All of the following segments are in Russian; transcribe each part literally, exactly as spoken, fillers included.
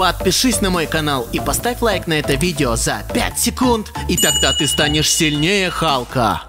Подпишись на мой канал и поставь лайк на это видео за пять секунд, и тогда ты станешь сильнее Халка.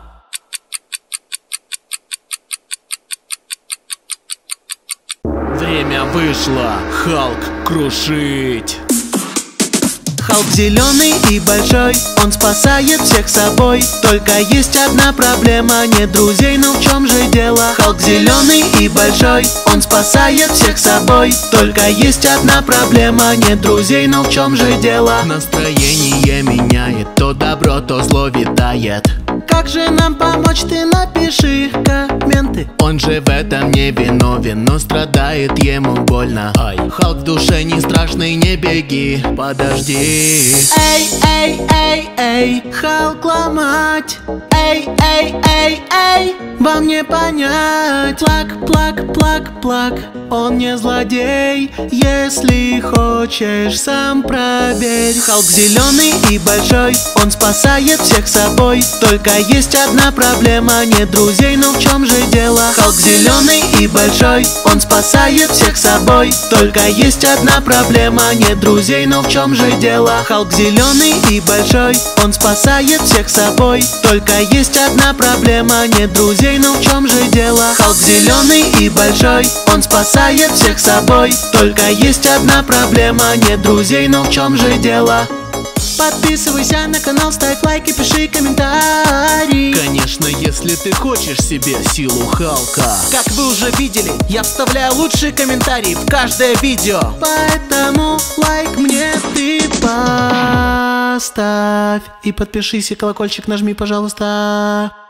Время вышло, Халк крушить. Халк зеленый и большой, он спасает всех собой. Только есть одна проблема, нет друзей, но в чем же дело? Халк зеленый и большой, он спасает всех собой. Только есть одна проблема, нет друзей, но в чем же дело? Настроение меняет, то добро, то зло витает. Как же нам помочь, ты напиши комменты. Он же в этом не виновен, но страдает, ему больно. Ай, Халк в душе не страшный, не беги, подожди. Эй, эй, эй, эй, Халк ломать. Эй, эй, эй, эй, вам не понять. Плак, плак, плак, плак, он не злодей. Если хочешь, сам проверь. Халк зеленый и большой, он спасает всех собой. Только есть одна проблема, нет друзей, но в чем же дело? Халк зеленый и большой, он спасает всех собой. Только есть одна проблема, нет друзей, но в чем же дело? Халк зеленый и большой, он спасает всех собой. Только есть одна проблема, нет друзей, но в чем же дело? Халк зеленый и большой, он спасает всех собой. Только есть одна проблема, нет друзей, но в чем же дело? Подписывайся на канал, ставь лайки, пиши комментарий. Конечно, если ты хочешь себе силу Халка. Как вы уже видели, я вставляю лучшие комментарии в каждое видео. Поэтому лайк мне ты поставь. И подпишись, и колокольчик нажми, пожалуйста.